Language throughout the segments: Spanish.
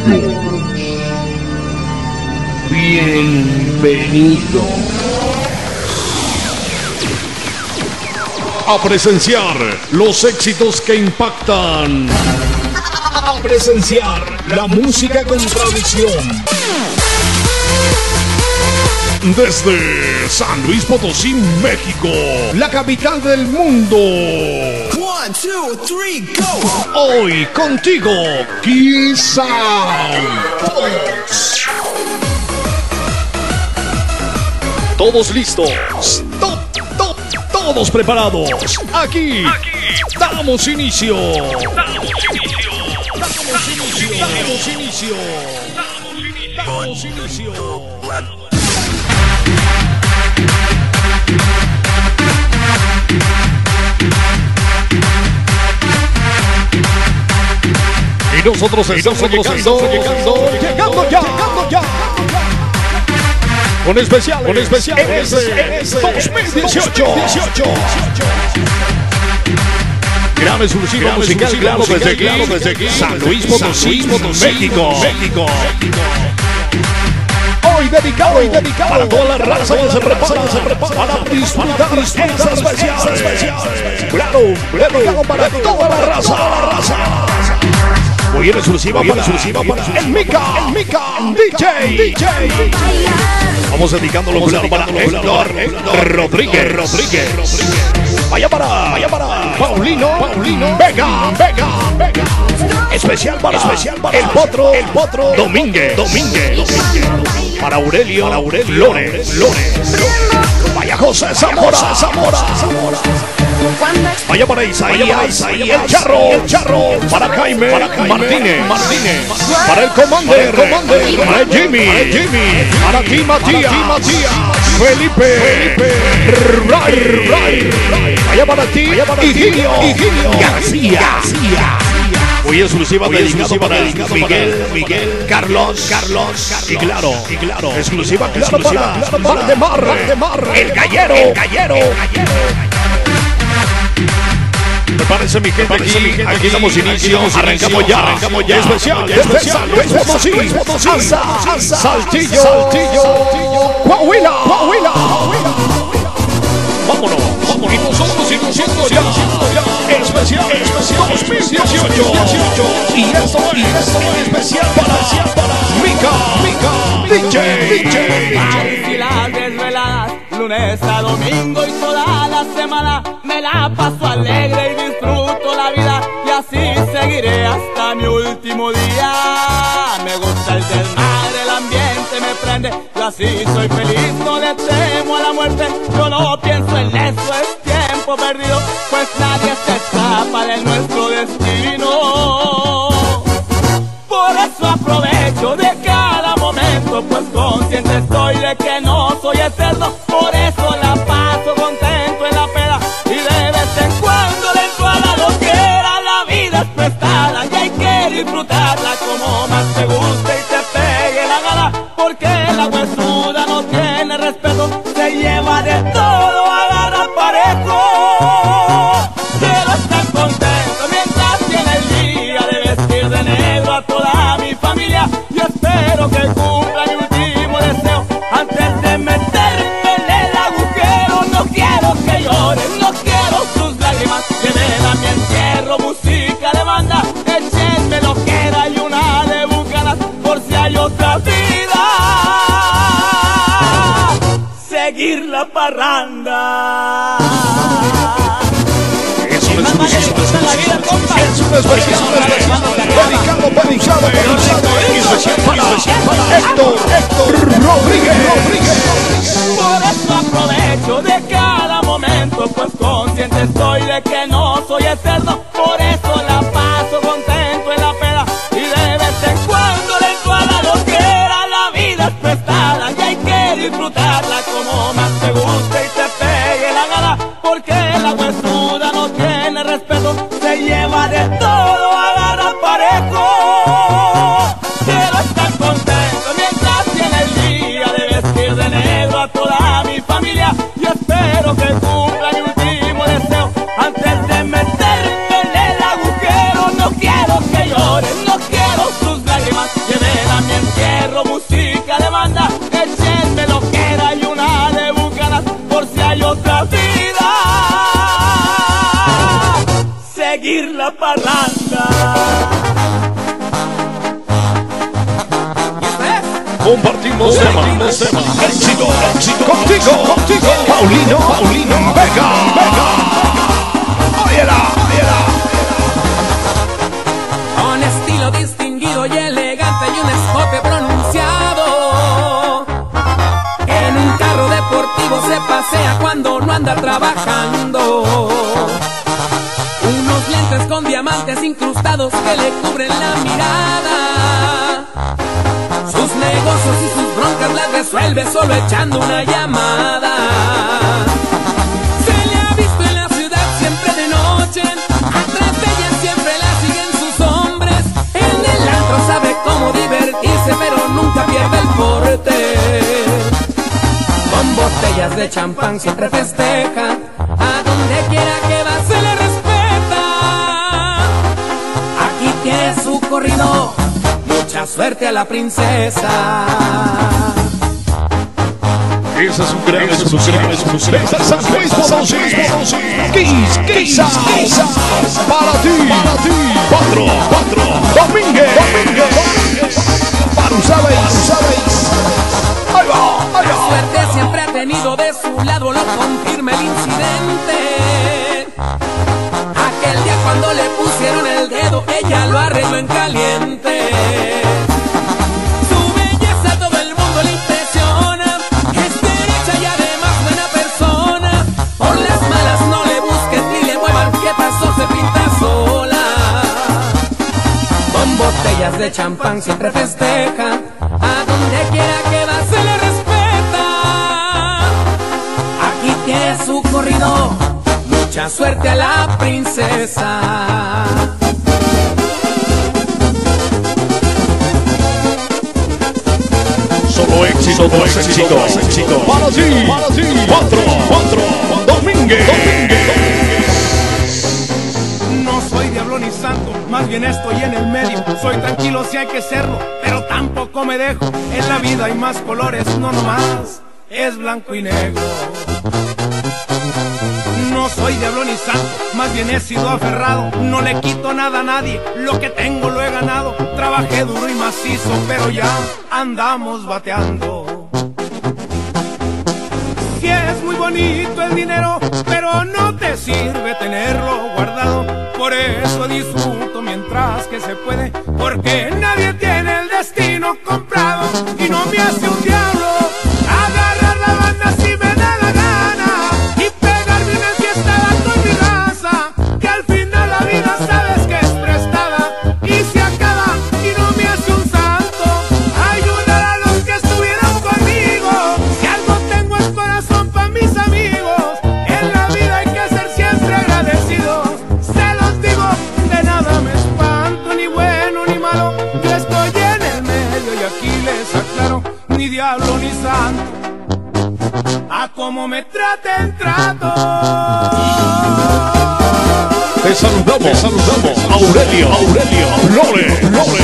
Bienvenido a presenciar los éxitos que impactan, a presenciar la música con tradición. Desde San Luis Potosí, México, la capital del mundo. 1, 2, 3, go. Hoy contigo, Key-Sound. Todos listos. Todos preparados. Aquí damos inicio. Damos inicio. Y nosotros estamos llegando ya. Con especial en ese 2018. Gran exclusiva musical, claro, desde aquí, San Luis Potosí, México. Hoy dedicado para toda la raza que se prepara para disfrutar esa especial. Claro, dedicado para toda la raza. Hoy en exclusiva para el Mika DJ. Vamos dedicándolo claro para Héctor Rodríguez. Vaya para Paulino Vega. Especial para el Potro Domínguez. Para Aurelio Flores. Vaya José Zamora. Vaya para Isaías el Charro. Para Jaime Martínez. Para el Commander. Para Jimmy. Para ti, Matías. Felipe Ray. Vaya para ti, Higilio García. Hoy exclusiva dedicado para Miguel Carlos. Y claro, exclusiva para Valdemar, el gallero. Prepárense mi gente, aquí damos inicio, arrancamos ya, especial, desde San Luis Potosí, hasta Saltillo, Coahuila. Vámonos, y nosotros iniciando ya, especial 2018, y esto es especial para Mika DJ. Y las desveladas, lunes a domingo y toda la semana me la paso alegre y disfruto la vida, y así seguiré hasta mi último día. Me gusta el desmadre, el ambiente me prende, yo así soy feliz, no le temo a la muerte, yo no pienso en eso, es tiempo perdido, pues nadie se escapa de nuestro destino. Por eso aprovecho de cada momento, pues consciente estoy de que no soy eterno. Por eso la paso contento en la peda, y de vez en cuando le entro a la loquera. La vida es prestada y hay que disfrutarla como más te guste y te pegue la gana, porque la huesuda no tiene respeto, se lleva de todo, agarra parejo. Quiero estar contento mientras tiene el día de vestir de negro a toda mi familia, y espero que cumpla mi último deseo antes de meterme en el agujero. No quiero que lloren, no quiero sus lágrimas, lleven a mi entierro música de banda, échenme lo que era y una de bucanas, por si hay otra vida, seguir la parranda. Es un especial dedicado para Héctor Rodríguez. Por eso aprovecho de cada momento, pues consciente estoy de que no soy eterno. Por eso la paso contento en la peda, y de vez en cuando le entro a la loquera. La vida es prestada y hay que disfrutarla como más te guste y te pegue la gana, porque la huesuda no tiene respeto, se lleva de todo, agarra parejo. Quiero estar contento mientras tiene el día de vestir de negro a toda mi familia, y espero que cumpla mi último deseo antes seguir la parranda. Compartimos tema. Éxito contigo. Paulino Vega. Óyela. Con estilo distinguido y elegante y un escote pronunciado. En un carro deportivo se pasea cuando no anda trabajando. Unos lentes con diamantes incrustados que le cubren la mirada. Sus negocios y sus broncas las resuelve solo echando una llamada. Se le ha visto en la ciudad siempre de noche. Atrás de ella siempre la siguen sus hombres. En el antro sabe cómo divertirse, pero nunca pierde el porte. Con botellas de champán siempre festeja. A donde quiera que va se le respeta. Aquí tiene su corrido. Mucha suerte a la princesa. Ese es un gran desde San Luis Potosí. Quizás para ti. 4 Domínguez. Para sabéis. Ahí va. La suerte siempre ha tenido de su lado, lo confirma el incidente. Aquel día cuando le pusieron el dedo, ella lo arregló en caliente. Su belleza a todo el mundo le impresiona. Es derecha y además buena persona. Por las malas no le busquen ni le muevan, ¿qué pasó? Se pinta sola. Con botellas de champán siempre festeja. A donde quiera que va se le respeta. Aquí tiene su corrido. Mucha suerte a la princesa. Solo éxito. Para ti. 4 Domínguez. No soy diablo ni santo, más bien estoy en el medio. Soy tranquilo si hay que serlo, pero tampoco me dejo. En la vida hay más colores, no nomás es blanco y negro. No soy diablo ni santo, más bien he sido aferrado. No le quito nada a nadie, lo que tengo lo he ganado. Trabajé duro y macizo, pero ya andamos bateando. Sí es muy bonito el dinero, pero no te sirve tenerlo guardado. Por eso disfruto mientras que se puede, porque nadie tiene el destino comprado. Y no me hace un diablo agarrar la banda si me da la gana y pegarme una enfiestada con mi raza, que al final la vida sabes que es prestada y se acaba. Y no me hace un santo ayudar a los que estuvieron conmigo. Si algo tengo es corazón pa' mis amigos. En la vida hay que ser siempre agradecidos. Se los digo, de nada me espanto, ni bueno ni malo. Yo estoy en el medio y aquí les aclaro, ni diablo ni santo, a como me traten trato. Te saludamos. Aurelio, Lore,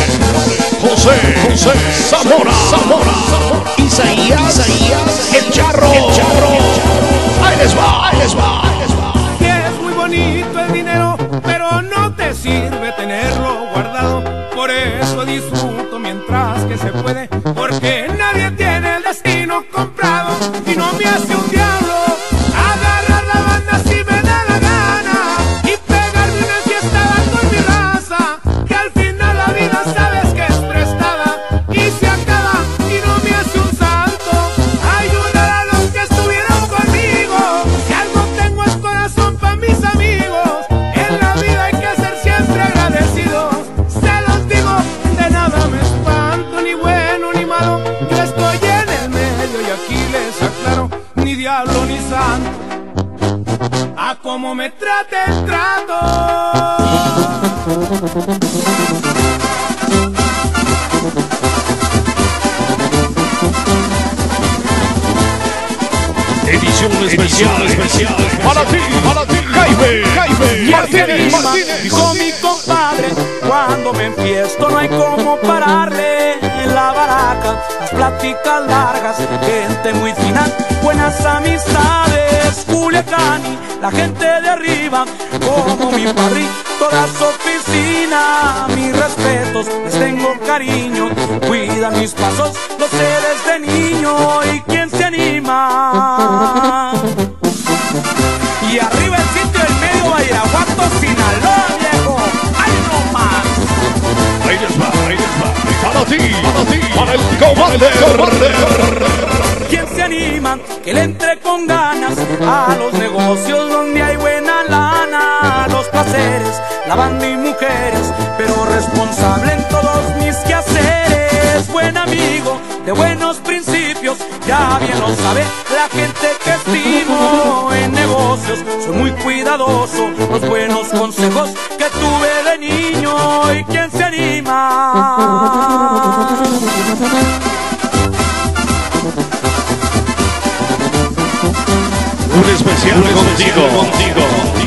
José, Zamora, Isaías, el charro. Ahí les va. Que es muy bonito el dinero, pero no te sirve tenerlo guardado. Por eso disfruto mientras que se puede, porque nadie tiene el destino comprado. Y no me hace un diablo agarrar la banda si me da la gana y pegarme una enfiestada con mi raza, que al final la vida sabes que es prestada y se acaba. Y no me hace un santo ayudar a los que estuvieron conmigo. Si algo tengo es corazón pa' mis amigos. En la vida hay que ser siempre agradecidos. Se los digo, de nada me espanto, ni bueno ni malo. Yo estoy en el medio y aquí les aclaro, ni diablo ni santo, a como me traten trato. Edición especial. Para ti. Jaime Martínez. Dijo mi compadre, cuando me enfiesto no hay como pararle. En la baraca, las pláticas largas, gente muy fina, buenas amistades, Culiacán y la gente de arriba. arriba, como mi padre, toda su oficina. Mis respetos, les tengo cariño, cuidan mis pasos, lo sé desde niño. ¿Y quién se anima? Y arriba el sitio del medio, Badiraguato, Sinaloa, viejo. ¡Ay, no más! Ahí les va, para ti, para el Commander. ¿Quién se anima que le entre con ganas a los negocios donde hay buena lana? Los placeres, lavando y mujeres, pero responsable en todos mis quehaceres. Buen amigo, de buenos principios, ya bien lo sabe la gente que estimo. En negocios soy muy cuidadoso, los buenos consejos que tuve de niño. ¿Y quién se anima? Un especial contigo.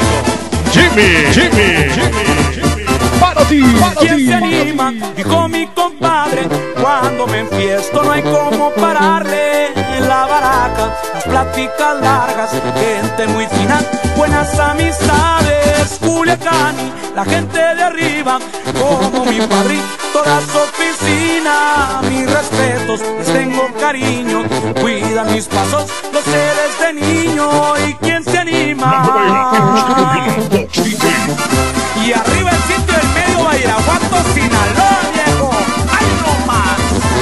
Jimmy. Para ti. ¿Quién se anima? Dijo mi compadre, cuando me enfiesto no hay como pararle. En la baraca, las pláticas largas, gente muy fina, buenas amistades. Culiacán, la gente de arriba, como mi padre, toda su oficina. Mis respetos, les tengo cariño, cuidan mis pasos, lo sé desde niño. ¿Y quién se anima? Y arriba el sitio del medio, Badiraguato, Sinaloa, viejo. ¡Ay, no más!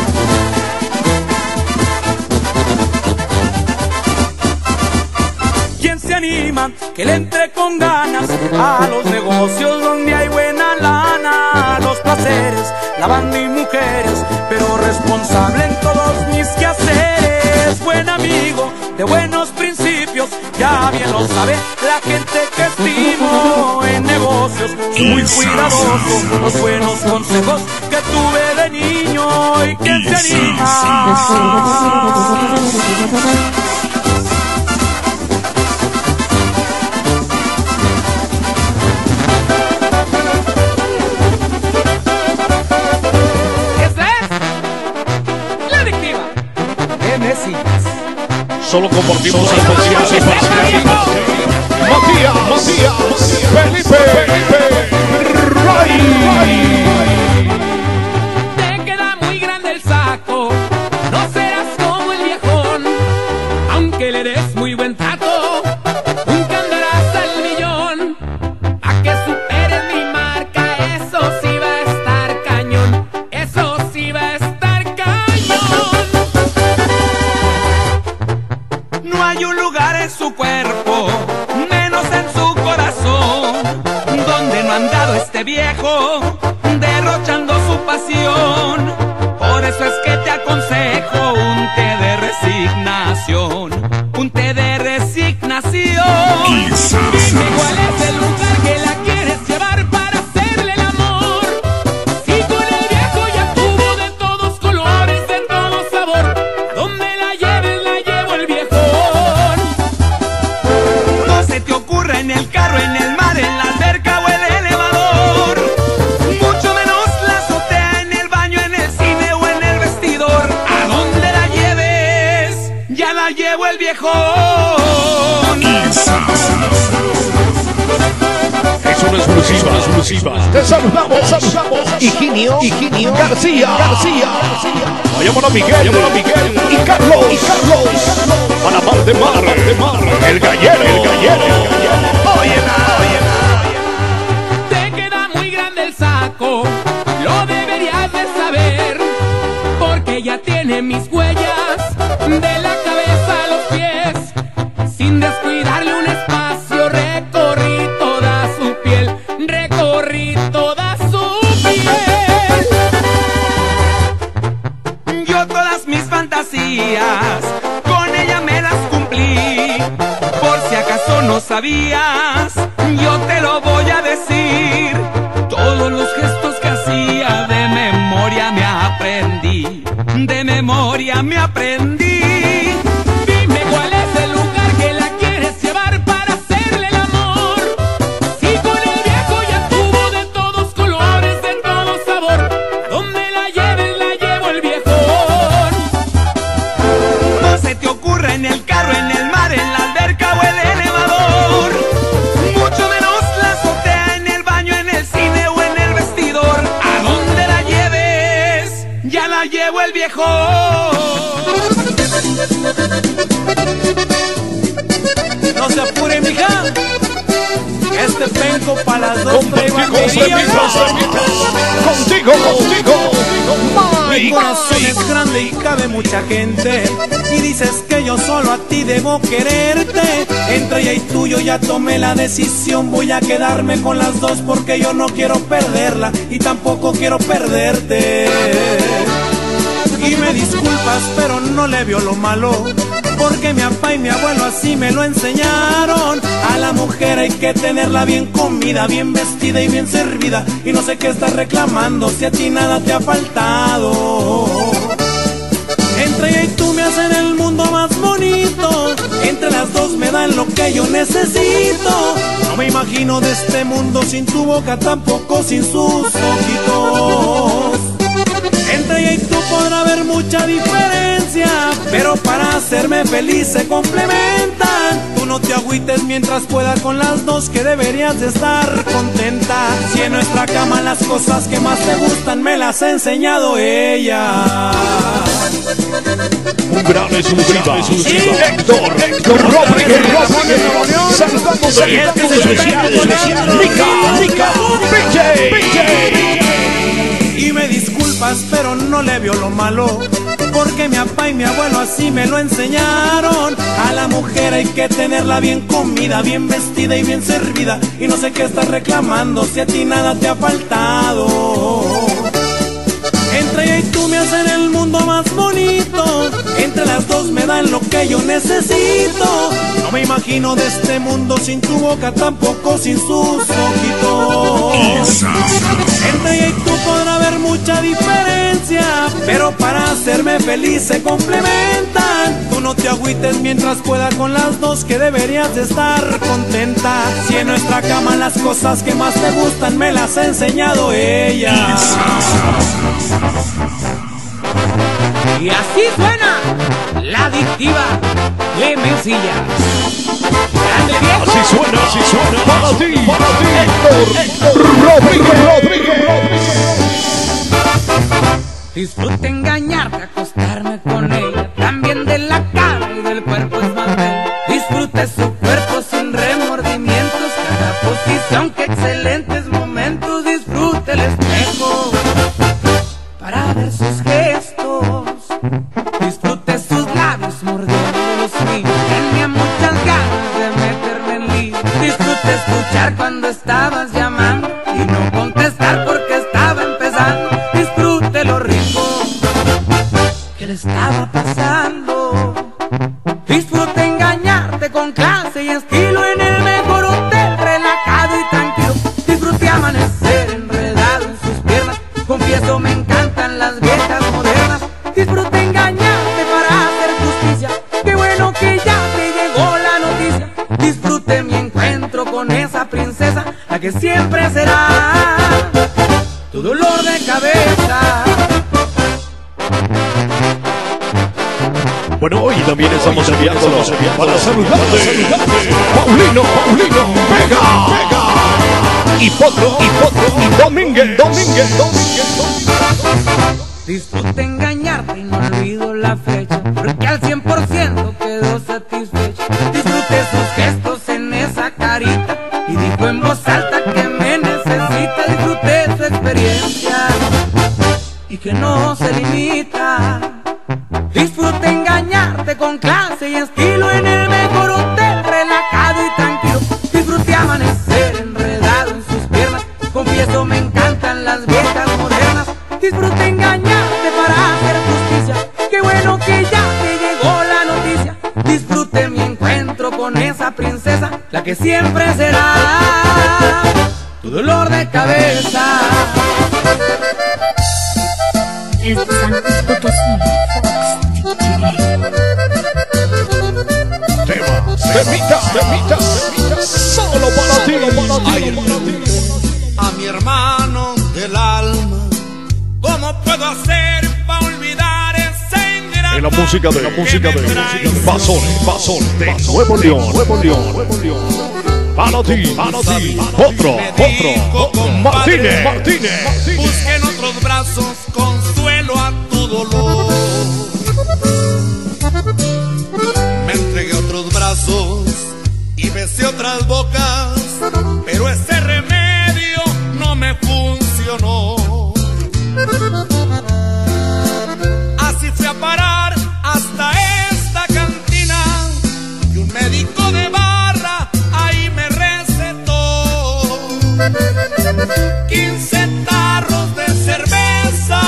¿Quién se anima que le entre con ganas a los negocios donde hay buena lana? Los placeres, lavando y mujeres, pero responsable en todos mis quehaceres. Buen amigo, de buenos principios, ya bien lo sabe la gente que estimo. En negocios soy muy cuidadoso, los buenos consejos que tuve de niño. ¿Y quién se anima? Solo compartimos especiales. Matías, Felipe, Ray. Te queda muy grande el saco, no serás como el viejón, aunque le des muy buen trato, nunca andarás al millón. A que superes mi marca, eso sí va a estar cañón, eso sí va a estar cañón. No hay un lugar en su cuerpo, menos en su corazón, donde no ha andado este viejo, derrochando su pasión. Por eso es que te aconsejo un té de resignación, un té de resignación. Dime cuál es el lugar que la quieres llevar para hacerle el amor. Si con el viejo ya tuvo de todos colores, de todo sabor, donde la lleves la llevo el viejón. No se te ocurra en el carro, en el mar, en la alberca o el elevador, mucho menos la azotea, en el baño, en el cine o en el vestidor. A donde la lleves, ya la llevo el viejón. Es una exclusiva. Te saludamos. Higinio García. Llamamos a Miguel y Carlos. Para Valdemar, el gallero. Oye, Te queda muy grande el saco, lo deberías de saber, porque ya tiene mis huellas de la cabeza a los pies. Sin descuidarle un espacio, recorrí toda su piel, recorrí toda su piel. Yo todas mis fantasías con ella me las cumplí. Por si acaso no sabías, yo te lo voy a decir. Todos los gestos que hacía de memoria me aprendí, de memoria me aprendí. Dime cuál es el lugar que la quieres llevar para hacerle el amor. Si con el viejo ya tuvo de todos colores, de todo sabor, donde la lleves la llevo el viejón. No se te ocurra en el carro, en el mar, en la alberca o el elevador, mucho menos dijo el viejo. No se apure, mija. Este penco para las dos contigo. Mi corazón es grande y cabe mucha gente, y dices que yo solo a ti debo quererte. Entre ella y tú yo ya tomé la decisión, voy a quedarme con las dos porque yo no quiero perderla y tampoco quiero perderte. Y me disculpas pero no le veo lo malo, porque mi papá y mi abuelo así me lo enseñaron. A la mujer hay que tenerla bien comida, bien vestida y bien servida, y no sé qué estás reclamando si a ti nada te ha faltado. Entre ella y tú me hacen el mundo más bonito, entre las dos me dan lo que yo necesito. No me imagino de este mundo sin tu boca, tampoco sin sus ojitos. Entre ella y tú podrá haber mucha diferencia, pero para hacerme feliz se complementan. Tú no te agüites mientras pueda con las dos, que deberías de estar contenta. Si en nuestra cama las cosas que más te gustan me las ha enseñado ella. Un gran exclusiva. Héctor Rodríguez. Saludamos a especial. Mica, PJ. Y me disculpas pero no le veo lo malo, porque mi papá y mi abuelo así me lo enseñaron. A la mujer hay que tenerla bien comida, bien vestida y bien servida, y no sé qué estás reclamando si a ti nada te ha faltado. Entre ella y tú me hacen el mundo más bonito, entre las dos me dan lo que yo necesito. No me imagino de este mundo sin tu boca, tampoco sin sus ojitos. Entre ella y tú podrá haber mucha diferencia, pero para hacerme feliz se complementan. Tú no te agüites mientras pueda con las dos, que deberías de estar contenta. Si en nuestra cama las cosas que más te gustan me las ha enseñado ella. Y así suena la adictiva Clemencilla. ¡Grande viejo! Así suena para ti, Héctor Rodríguez. Disfruto engañarte, acostarme con ella, también de la cara y del cuerpo es más bella. Disfrute su cuerpo sin remordimientos, cada posición, que excelentes momentos. Disfrute el espejo para ver sus gestos, disfrute sus labios mordiendo los míos. Tenía muchas ganas de meterme en lío. Disfrute escuchar cuando estabas llamando y no contestar porque estaba empezando. Disfrute lo rico que le estaba pasando. Disfrute engañarte con clase y estilo en el mejor hotel, relajado y tranquilo. Disfrute amanecer enredado en sus piernas. Confieso me encantan las viejas modernas. Disfrute engañarte para hacer justicia. Qué bueno que ya te llegó la noticia. Disfrute mi encuentro con esa princesa, la que siempre será tu dolor de cabeza. Bueno, hoy también estamos enviándolos para saludarte. Paulino, Vega. Y Potro, y Domínguez. Disfrute engañarte y no olvido la fecha, porque al 100% quedó satisfecha. Disfrute sus gestos en esa carita y dijo en voz alta que me necesita. Disfrute su experiencia y que no se limita. Disfrute engañarte con clase y estilo en el mejor hotel, relajado y tranquilo. Disfrute amanecer enredado en sus piernas. Confieso me encantan las viejas modernas. Disfrute engañarte para hacer justicia. Qué bueno que ya te llegó la noticia. Disfrute mi encuentro con esa princesa, la que siempre será tu dolor de cabeza. Desde San Luis Potosí, Temita, solo para ti. A mi hermano del alma, ¿cómo puedo hacer para olvidar ese ingrato? En la música de Invasores de Nuevo León. Para ti, otro, Martínez. Busque en otros brazos consuelo a tu dolor. Me entregué a otros brazos y besé otras bocas, pero ese remedio no me funcionó. Así fui a parar hasta esta cantina y un médico de barra ahí me recetó 15 tarros de cerveza,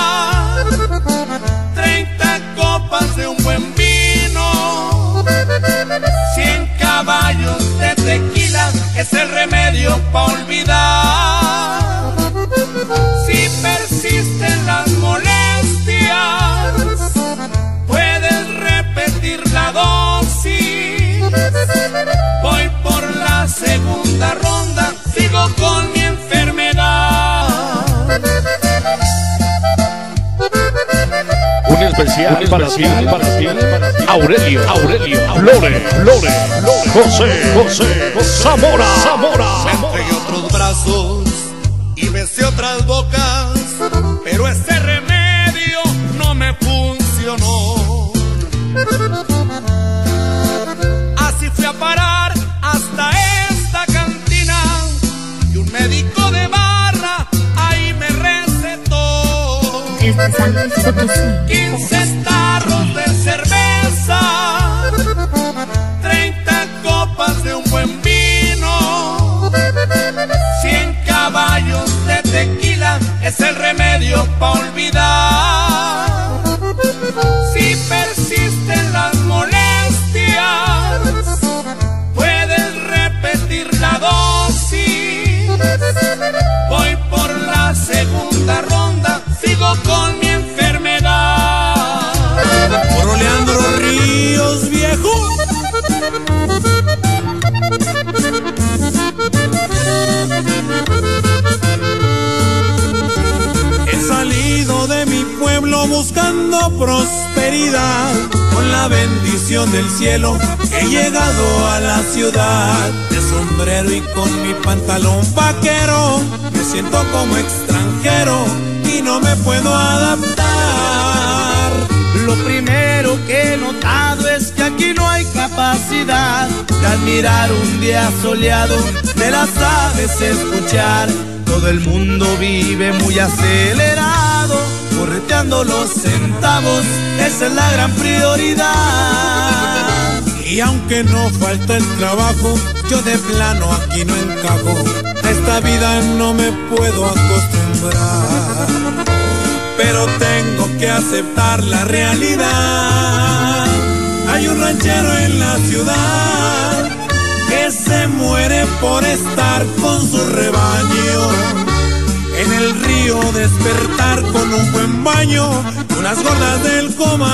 30 copas de un buen vino, 100 caballos de tequila, es el remedio pa' olvidar. Si persisten las molestias, puedes repetir la dosis. Voy por la segunda ronda, sigo con mi enfermedad. Un especial para ti, Aurelio, Lore, José, Zamora. Me entregué a otros brazos y besé otras bocas, pero ese remedio no me funcionó. Así fui a parar hasta esta cantina y un médico de barra ahí me recetó Desde San Luis Potosí. 15 tarros de cerveza, 30 copas de un buen vino, 100 caballos de tequila, es el remedio pa' olvidar. Si persisten las molestias, puedes repetir la dosis. Voy por la segunda ronda, sigo con mi enfermedad. Por Leandro Ríos, viejo. He salido de mi pueblo buscando prosperidad. Con la bendición del cielo he llegado a la ciudad. De sombrero y con mi pantalón vaquero, me siento como extranjero y no me puedo adaptar. Lo primero que he notado es que aquí no hay capacidad de admirar un día soleado, de las aves escuchar. Todo el mundo vive muy acelerado, correteando los centavos, esa es la gran prioridad. Y aunque no falta el trabajo, yo de plano aquí no encajo. A esta vida no me puedo acostumbrar, pero tengo que aceptar la realidad. Hay un ranchero en la ciudad que se muere por estar con su rebaño. En el río despertar con un buen baño, unas gordas del comal.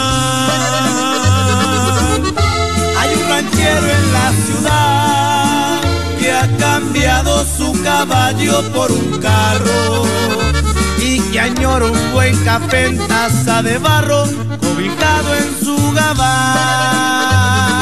Hay un ranchero en la ciudad que ha cambiado su caballo por un carro y que añora un buen café en taza de barro, cobijado en su gabán.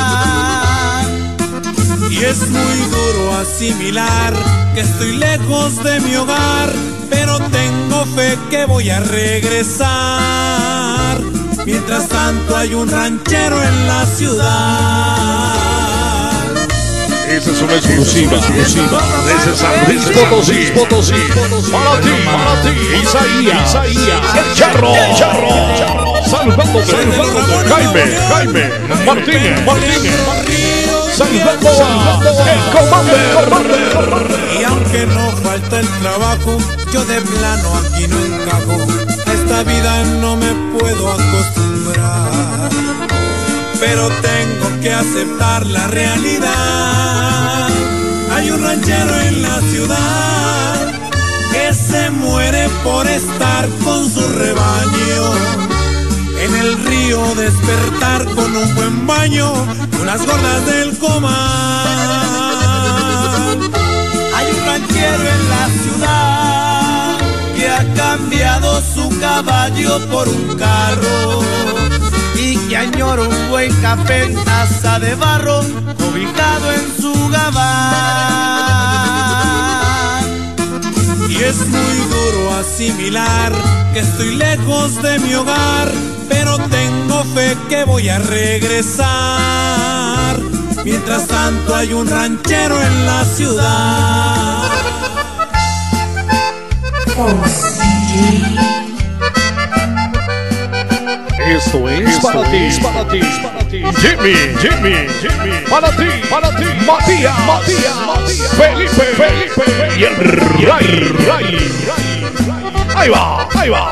Y es muy duro asimilar que estoy lejos de mi hogar, pero tengo fe que voy a regresar. Mientras tanto hay un ranchero en la ciudad. Esa es una exclusiva desde San Luis Potosí. Para ti, Isaías, el charro. Saludándote, Jaime Martínez. Saludando el Commander. Y aunque no falta el trabajo, yo de plano aquí no encajo. A esta vida no me puedo acostumbrar, pero tengo que aceptar la realidad. Hay un ranchero en la ciudad que se muere por estar con su rebaño. En el río despertar con un buen baño, unas gordas del comal. Hay un ranchero en la ciudad que ha cambiado su caballo por un carro y que añora un buen café en taza de barro, cobijado en su gabán. Y es muy duro asimilar que estoy lejos de mi hogar, pero tengo fe que voy a regresar. Mientras tanto hay un ranchero en la ciudad. Esto es para ti, Jimmy, para ti, Matías, Felipe, y el Ray. Ahí va.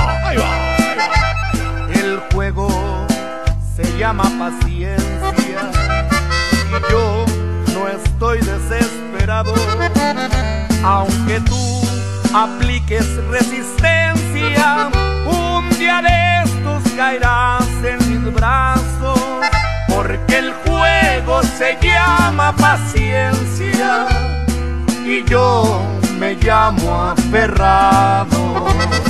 El juego se llama paciencia y yo no estoy desesperado, aunque tú apliques resistencia, un día de estos caerás en mis brazos, porque el juego se llama paciencia y yo me llamo aferrado.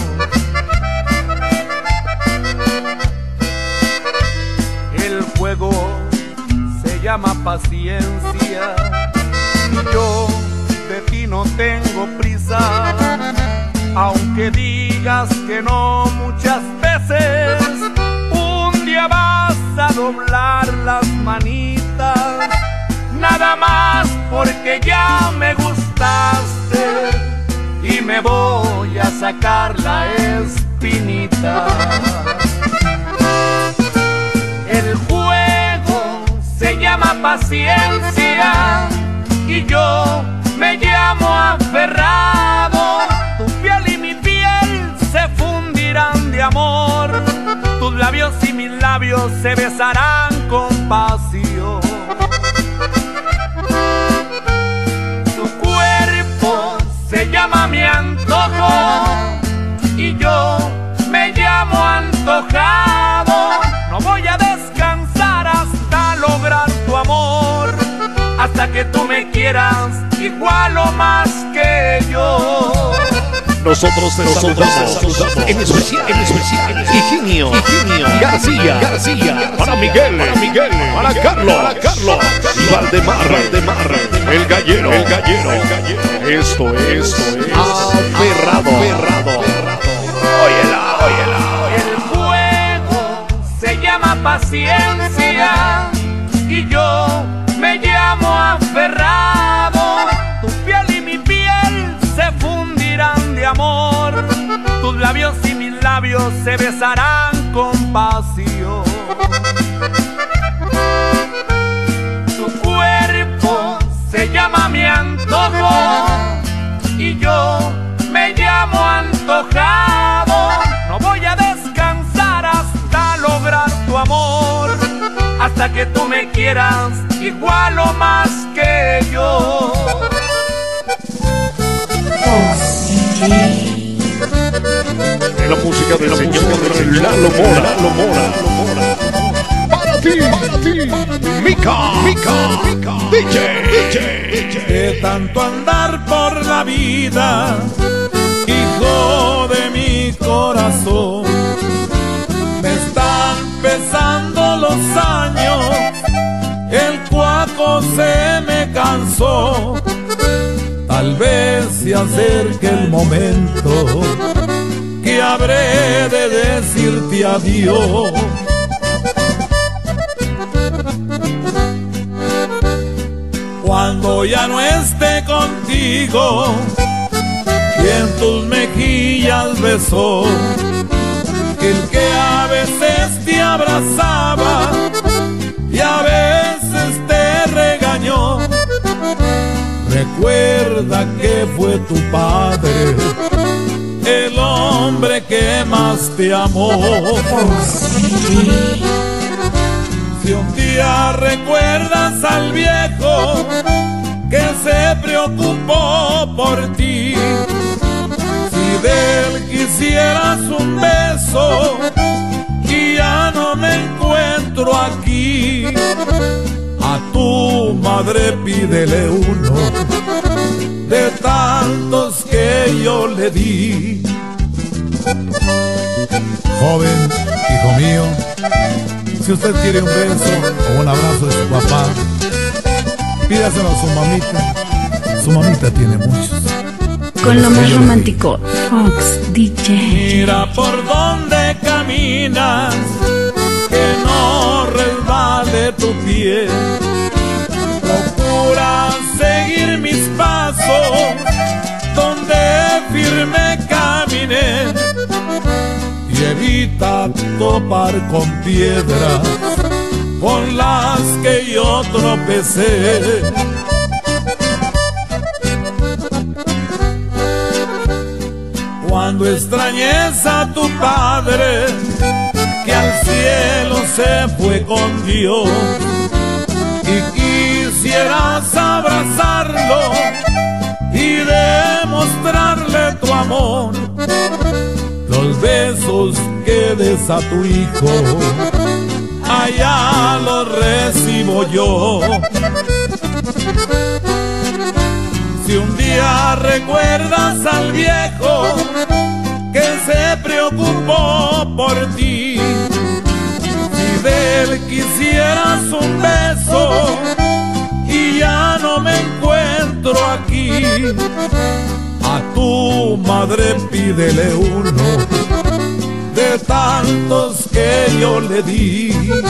El juego se llama paciencia y yo de ti no tengo prisa, aunque digas que no muchas veces, un día vas a doblar las manitas, nada más porque ya me gustaste y me voy a sacar la espinita. El juego se llama paciencia y yo me llamo aferrado. Tu piel y mi piel se fundirán de amor, tus labios y mis labios se besarán con pasión. Tu cuerpo se llama mi antojo y yo me llamo antojado. No voy a descansar hasta lograr tu amor, hasta que tú me quieras igual o más que yo. Nosotros te saludamos, en especial, Higinio García, para Miguel, para Carlos, y Valdemar, el gallero. Esto es aferrado. Óyela. El juego se llama paciencia y yo me llamo aferrado. Tu piel y mi piel se fundirán de amor, tus labios y mis labios se besarán con pasión. Tu cuerpo se llama mi antojo y yo me llamo antojado. No voy a descansar hasta lograr tu amor, hasta que tú me quieras igual o más que yo. En la música del señor Lalo Mora. Para ti, Mica, DJ. De tanto andar por la vida, hijo de mi corazón, me están pesando los años, el cuaco se me cansó. Tal vez se acerque el momento que habré de decirte adiós. Cuando ya no esté contigo, quien tus mejillas besó, el que a veces te abrazaba y a veces te regañó. Recuerda que fue tu padre el hombre que más te amó. Si un día recuerdas al viejo que se preocupó por ti, si de él quisieras un beso y ya no me encuentro aquí, a tu madre pídele uno de tantos que yo le di. Joven, hijo mío, si usted quiere un beso o un abrazo de su papá, pídaselo a su mamita. Su mamita tiene muchos. con lo más romántico, Fox DJ. Mira por dónde caminas, que no resbale tu pie. Procura seguir mis pasos, donde firme caminé, y evita topar con piedras con las que yo tropecé. Cuando extrañes a tu padre, que al cielo se fue con Dios, y quisieras abrazarlo y demostrarle tu amor, los besos que des a tu hijo, allá los recibo yo. Si un día recuerdas al viejo que se preocupó por ti, si de él quisieras un beso y ya no me encuentro aquí, a tu madre pídele uno de tantos que yo le di.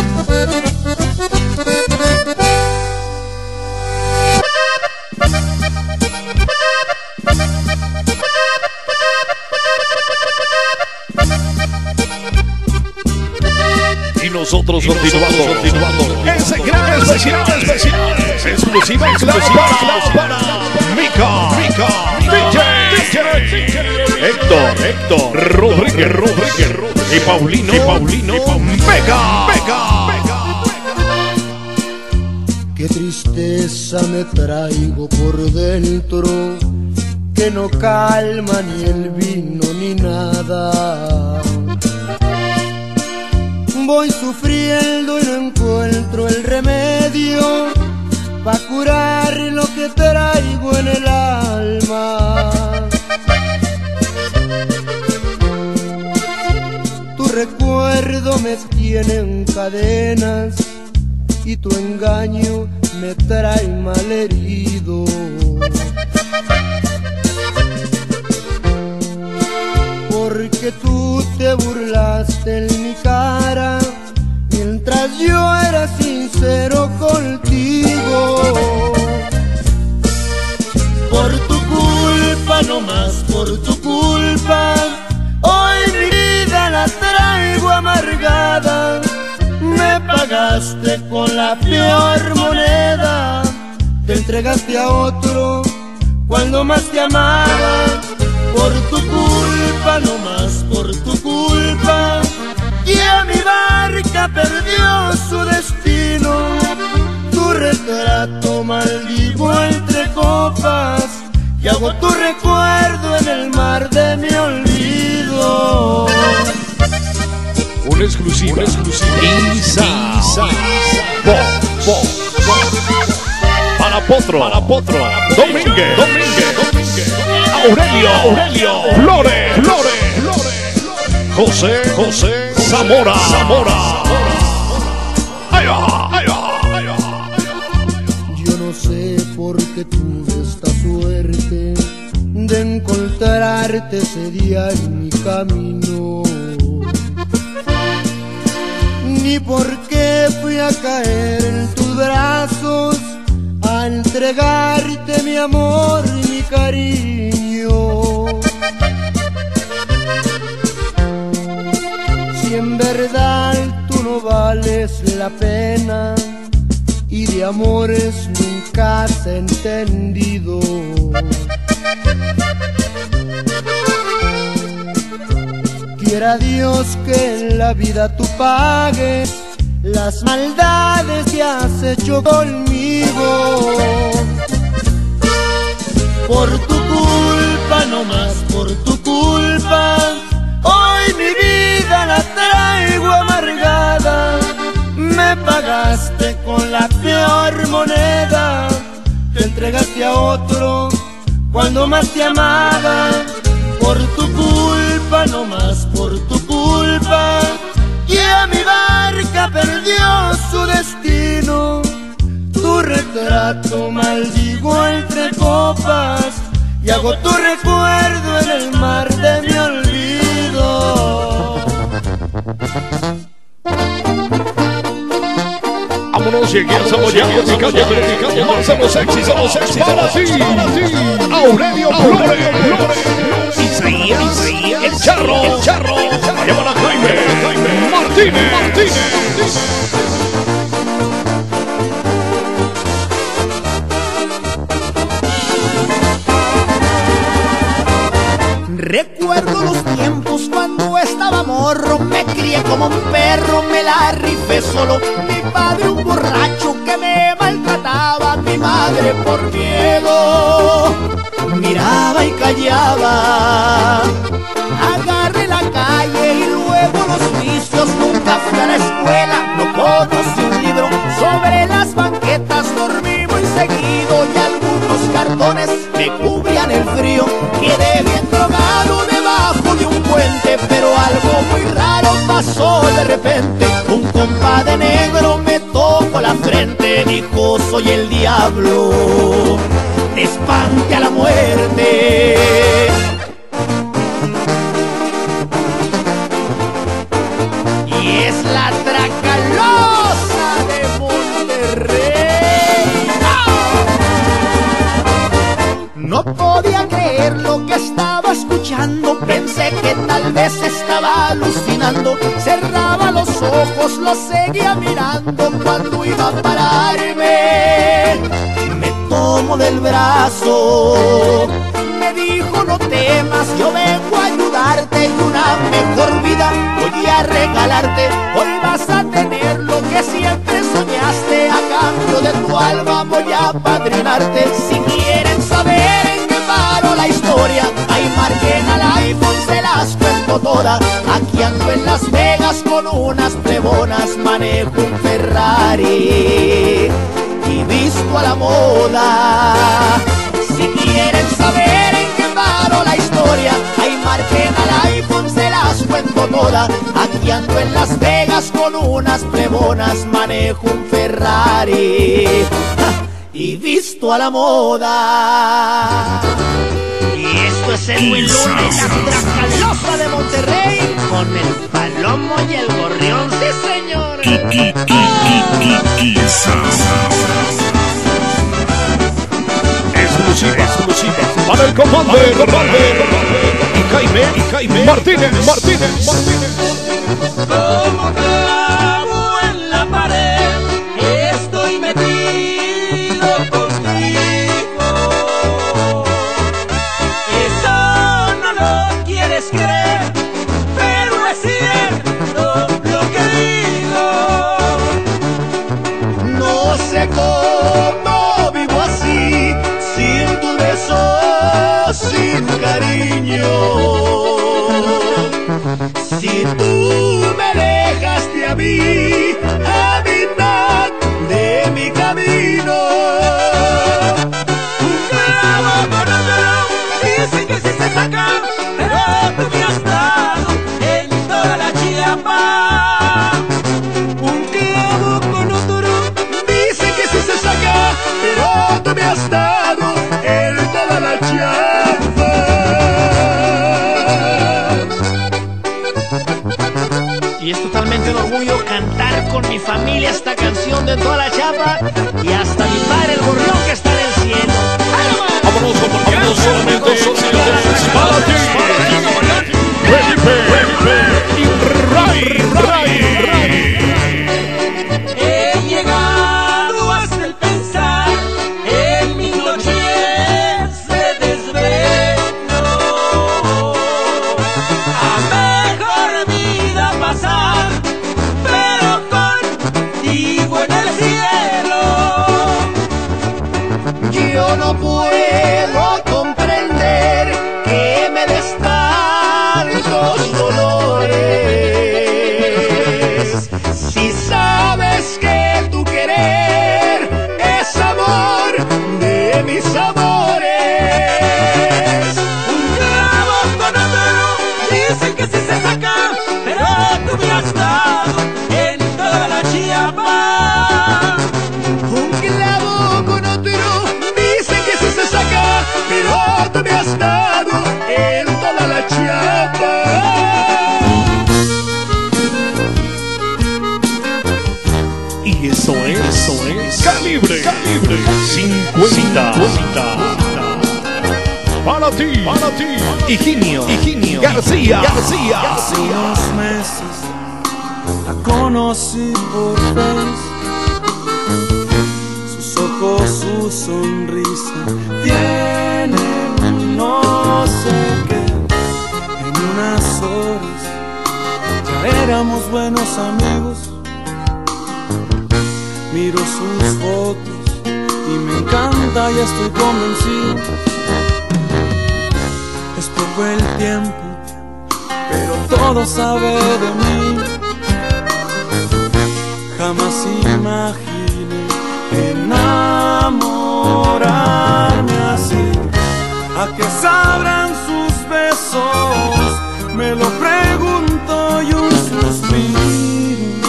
Y nosotros continuando ese gran especial exclusiva para Mica DJ Héctor Rodríguez y Paulino Vega. Qué tristeza me traigo por dentro, que no calma ni el vino ni nada. Voy sufriendo y no encuentro el remedio pa' curar lo que traigo en el alma. Tu recuerdo me tiene en cadenas y tu engaño me trae malherido. Porque tú te burlaste en mi cara mientras yo era sincero contigo. Por tu culpa, no más por tu culpa, hoy mi vida la traigo amargada. Me pagaste con la peor moneda, te entregaste a otro cuando más te amaba. Por tu culpa, no más por tu culpa, ya mi barca perdió su destino. Tu retrato maldigo entre copas y hago tu recuerdo en el mar de mi olvido. Una exclusiva. Isa. Para Potro. Domínguez. Aurelio. Flores. José. Zamora. Ahí va. Yo no sé por qué tuve esta suerte de encontrarte ese día en mi camino, ni por qué fui a caer en tus brazos a entregarte mi amor y mi cariño. Si en verdad tú no vales la pena y de amores nunca has entendido, quiera Dios que en la vida tú pagues las maldades que has hecho conmigo. Por tu culpa, no más por tu culpa, hoy mi vida la traigo amargada. Me pagaste con la peor moneda, te entregaste a otro cuando más te amaba. Por tu culpa, no más por tu culpa, ya mi barca perdió su destino. Tu retrato maldigo entre copas y hago tu recuerdo en el mar de mi olvido. Vámonos y aquí estamos ya musicando más de los éxitos para ti, Aurelio Flores, Isaías, el Charro, llevan a Jaime Martínez. Recuerdo los tiempos cuando estaba morro, me crié como un perro, me la rifé solo. Mi padre un borracho que me maltrataba, mi madre por miedo miraba y callaba. Agarré la calle y luego los vicios, nunca fui a la escuela, no conocí un libro. Sobre las banquetas dormí muy seguido y algunos cartones me cubrían el frío. Quedé bien drogado debajo de un puente, pero algo muy raro pasó de repente. Un compa de negro me tocó la frente, dijo: soy el diablo, te espante a la muerte. Y es la Tracalosa de Monterrey. No podía creer lo que estaba escuchando, pensé que tal vez estaba alucinando. Cerraba los ojos, lo seguía mirando cuando iba a pararme. Me tomó del brazo, me dijo: no temas, yo vengo a ayudarte y una mejor vida voy a regalarte. Hoy vas a tener lo que siempre soñaste, a cambio de tu alma voy a padrinarte. Si quieren saber en qué paró la historia, ahí marquen al iPhone, se las cuento todas. Aquí ando en Las Vegas con unas plebonas, manejo un Ferrari y visto a la moda. Si quieren saber en qué paró la historia, ahí marquen al iPhone, se las cuento todas. Aquí ando en Las Vegas con unas plebonas, manejo un Ferrari y visto a la moda. Y esto es el buen lunes, la Tracalosa de Monterrey, con el Palomo y el Gorrión, sí señor. Exclusiva para el comando y Jaime Martínez. Como clavo en la pared, estoy metido contigo. Eso no lo quieres creer, pero es cierto lo que digo. No sé cómo vivo así, sin tus besos, sin cariño. Si tú me dejaste a mí, a mitad de mi camino. Un clavo con otro, dicen que sí se saca, pero tú me has dado en toda la Chiapa. Un clavo con otro, dicen que sí se saca, pero tú me has dado en toda la Chiapa. Y es totalmente un orgullo cantar con mi familia esta canción de toda la Chiapa y hasta mi padre el Gorrión que está en el cielo. Vámonos solamente para ti, Felipe y Ray. He llegado hasta el pensar en mi noche de desvelo. A mejor vida pasar, pero contigo en el cielo. Yo no puedo comprender que me des tantos dolores. estado en toda la chapa. Y eso es Calibre 50. Para ti, Higinio García. Hace unos meses la conocí por Face. Sus ojos, su sonrisa tienen un no sé qué. En unas horas ya éramos buenos amigos. Miro sus fotos y me encanta y estoy convencido. Es poco el tiempo, pero todo sabe de mí. Jamás imaginé enamorarme así. ¿A qué sabrán sus besos? Me lo pregunto y un suspiro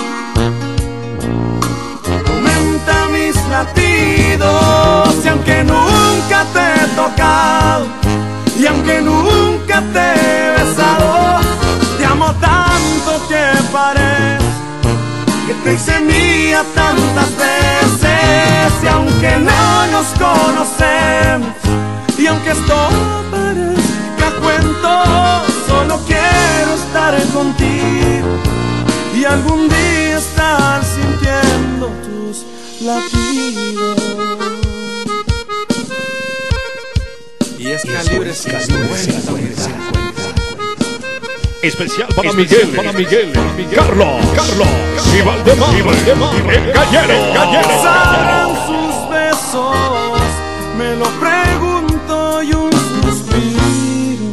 aumenta mis latidos. Y aunque nunca te he tocado, y aunque nunca te he besado, te amo tanto que parece que te hice mía tantas veces. Y aunque no nos conocemos, y aunque esto parezca cuento, solo quiero estar contigo y algún día estar sintiendo tus latidos. Y es Calibre 50. Especial para Miguel, Carlos y Valdemar, el gallero. ¿Sabrán sus besos? Me lo pregunto y un suspiro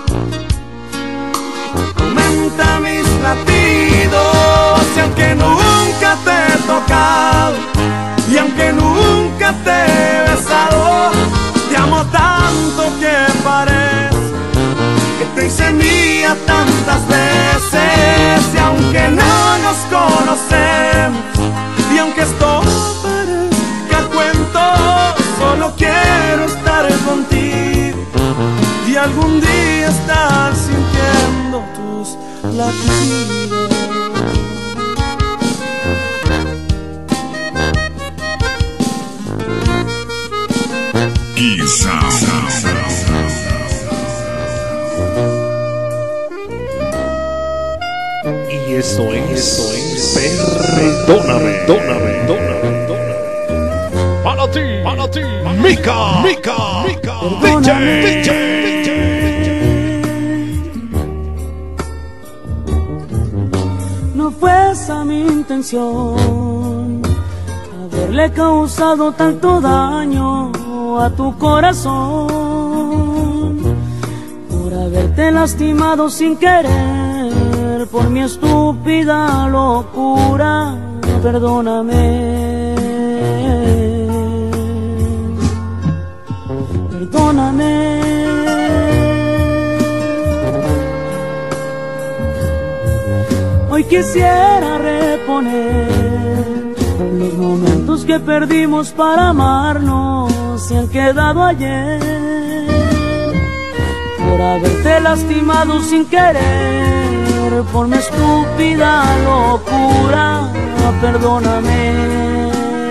aumenta mis latidos. Y aunque nunca te he tocado, y aunque nunca te he besado, te amo tanto que parece que te hice mía tantas veces. Y aunque no nos conocemos, y aunque esto parezca cuento, solo quiero estar contigo y algún día estar sintiendo tus latidos. Y eso es Perdóname. Para ti, Mica, DJ. No fue esa mi intención, haberle causado tanto daño a tu corazón, por haberte lastimado sin querer, por mi estúpida locura. Perdóname, perdóname. Hoy quisiera reponer los momentos que perdimos para amarnos, se han quedado ayer, por haberte lastimado sin querer, por mi estúpida locura. Perdóname.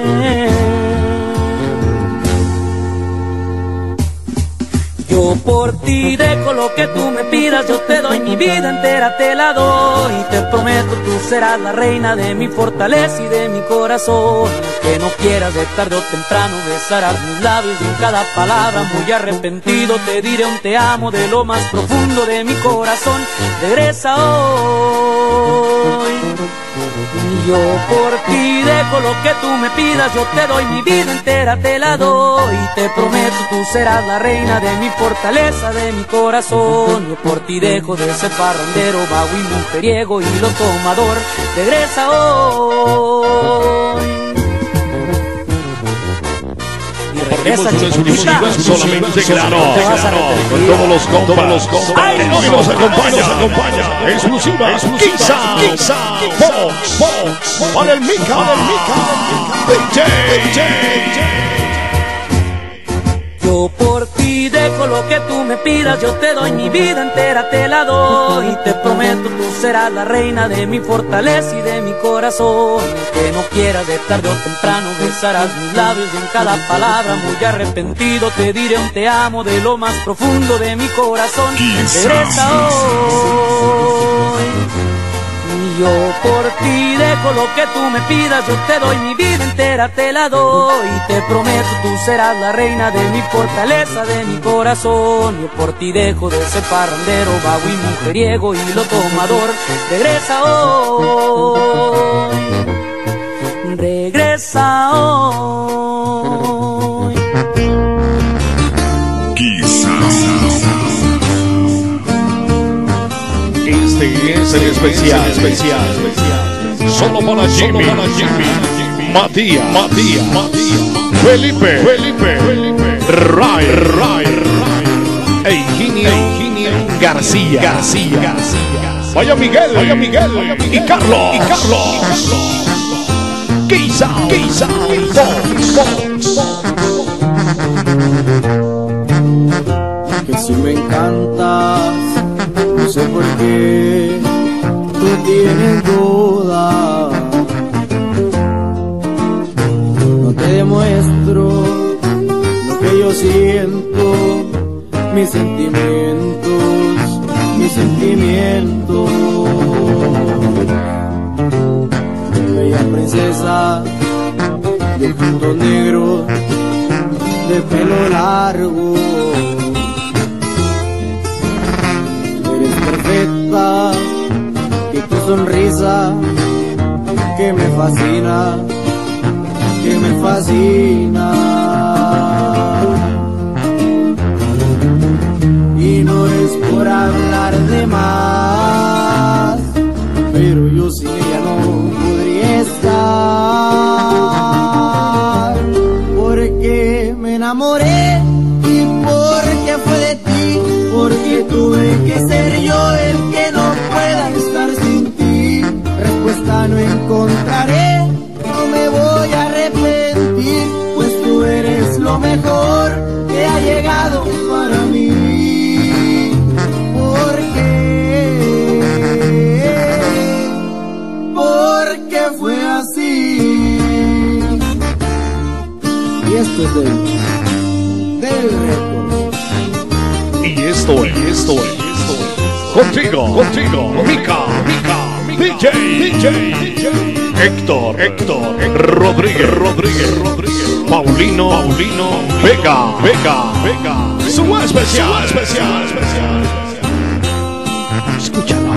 Yo por ti dejo lo que tú me pidas, yo te doy mi vida entera, te la doy. Y te prometo, tú serás la reina de mi fortaleza y de mi corazón. Que no quieras, de tarde o temprano besarás mis labios, y en cada palabra muy arrepentido te diré un te amo de lo más profundo de mi corazón. Regresa hoy. Y yo por ti dejo lo que tú me pidas, yo te doy mi vida entera, te la doy. Y te prometo, tú serás la reina de mi fortaleza, de mi corazón. Yo por ti dejo de ser parrandero, vago y mujeriego y lo tomador. Regresa hoy. Y regresa, chiquitita. Solamente grano. Con todos los compas. Hoy nos acompaña. Exclusiva. Quizá. Fox. Para el Mica. DJ. Yo por ti dejo dejo lo que tú me pidas, yo te doy mi vida entera, te la doy. Y te prometo, tú serás la reina de mi fortaleza y de mi corazón. Que no quieras, de tarde o temprano besarás mis labios y en cada palabra muy arrepentido te diré un te amo de lo más profundo de mi corazón. Regresa hoy y yo por ti dejo lo que tú me pidas, yo te doy mi vida entera, te la doy. Y te prometo, tú serás la reina de mi fortaleza, de mi corazón. Yo por ti dejo de ser parrandero, vago y mujeriego y lo tomador. Regresa hoy, regresa hoy. Quizás. Este es el especial. Solo para Jimmy, Matías, Felipe, Ray, Eugenio García. Vaya Miguel y Carlos. Quizás. Que si me encantas, no sé por qué tú tienes duda. No te demuestro lo que yo siento, mis sentimientos. Bella princesa de ojitos negros, de pelo largo. Eres perfecta, y tu sonrisa que me fascina, Y no es por hablar de más, pero yo sin ella no podría estar. Porque me enamoré y porque fue de ti, porque tuve que ser yo el que no pueda estar sin ti. Respuesta no encontraré, no me voy a arrepentir, pues tú eres lo mejor que ha llegado para mí. Porque fue así. Y esto es del récord. Y esto es contigo, Mica, DJ, Héctor, Rodríguez, Paulino, Vega, su especial. Escúchalo.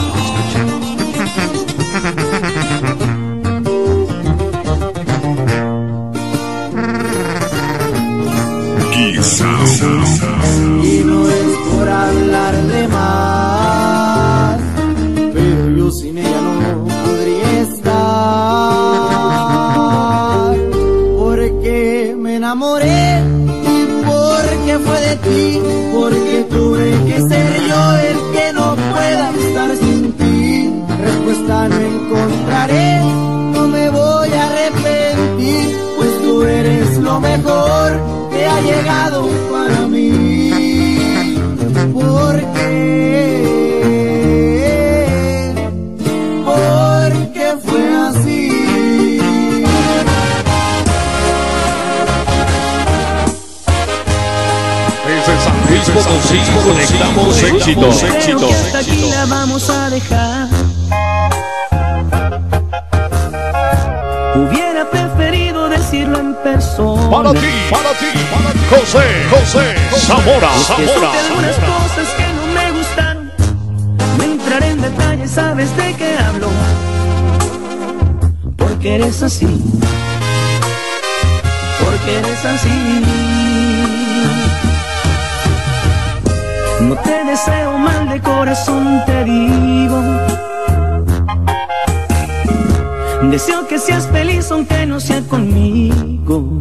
Quizás. Y no es por hablar de más, pero yo sin ella no podría estar. Porque me enamoré y porque fue de ti, porque tuve que ser yo el que no pueda estar sin ti. Respuesta no encontraré, no me voy a arrepentir, pues tú eres lo mejor que ha llegado para mí. Porque fue así. Desde San Luis Potosí conectamos éxitos. Hasta aquí la vamos a dejar. Hubiera preferido decirlo en persona. Para ti, José Zamora. Algunas cosas que no me gustaron, no entraré en detalles, sabes de qué hablo. Porque eres así, No te deseo mal, de corazón te digo. Deseo que seas feliz aunque no sea conmigo.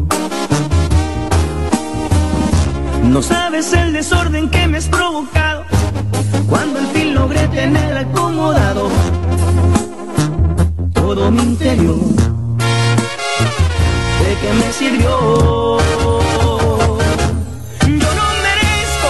No sabes el desorden que me has provocado cuando al fin logré tener acomodado todo mi interior. ¿De qué me sirvió? Yo no merezco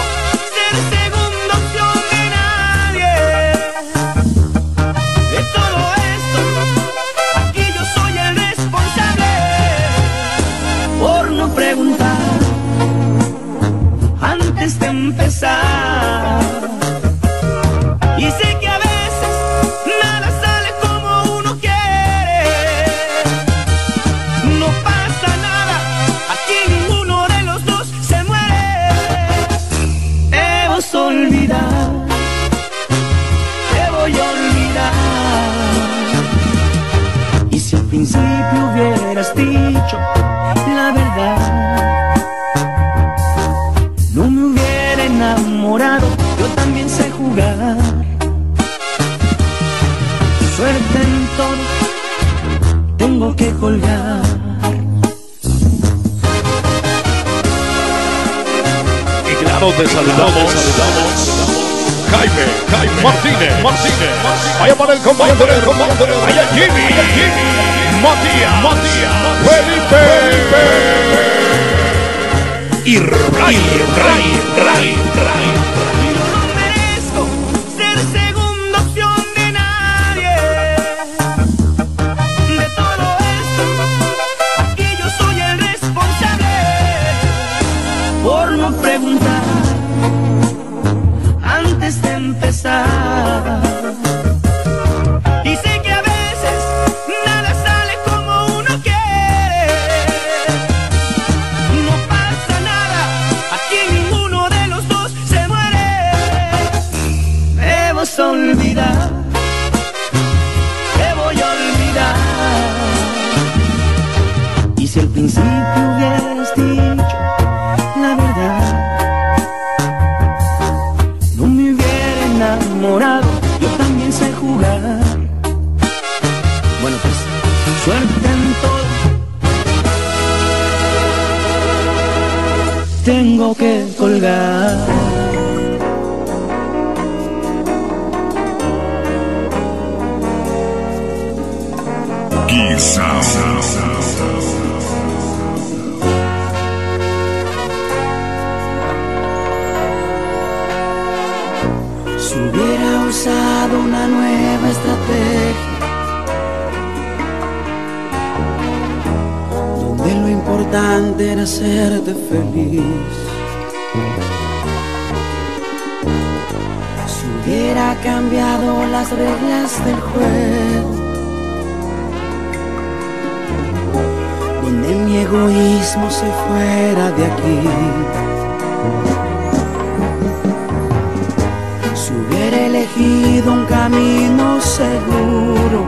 hubieras dicho la verdad, no me hubiera enamorado. Yo también sé jugar, suerte en todo, tengo que colgar. Y claro, te saludamos. Jaime Martínez. Vaya para el comando. Vaya Jimmy. Matías. Felipe. Y Ray. Yo no merezco ser segunda opción de nadie. De todo esto, aquí yo soy el responsable. Por no preguntar antes de empezar. Y sé que a veces nada sale como uno quiere. No pasa nada, aquí ninguno de los dos se muere. Debemos olvidar, te voy a olvidar. Y si al principio hubieras dicho la verdad, no me hubiera enamorado. Yo también sé jugar. Bueno, pues suerte en todo, tengo que colgar. Si hubiera usado una nueva estrategia, donde lo importante era hacerte feliz. Si hubiera cambiado las reglas del juego, donde mi egoísmo se fuera de aquí. Si hubiera elegido un camino seguro,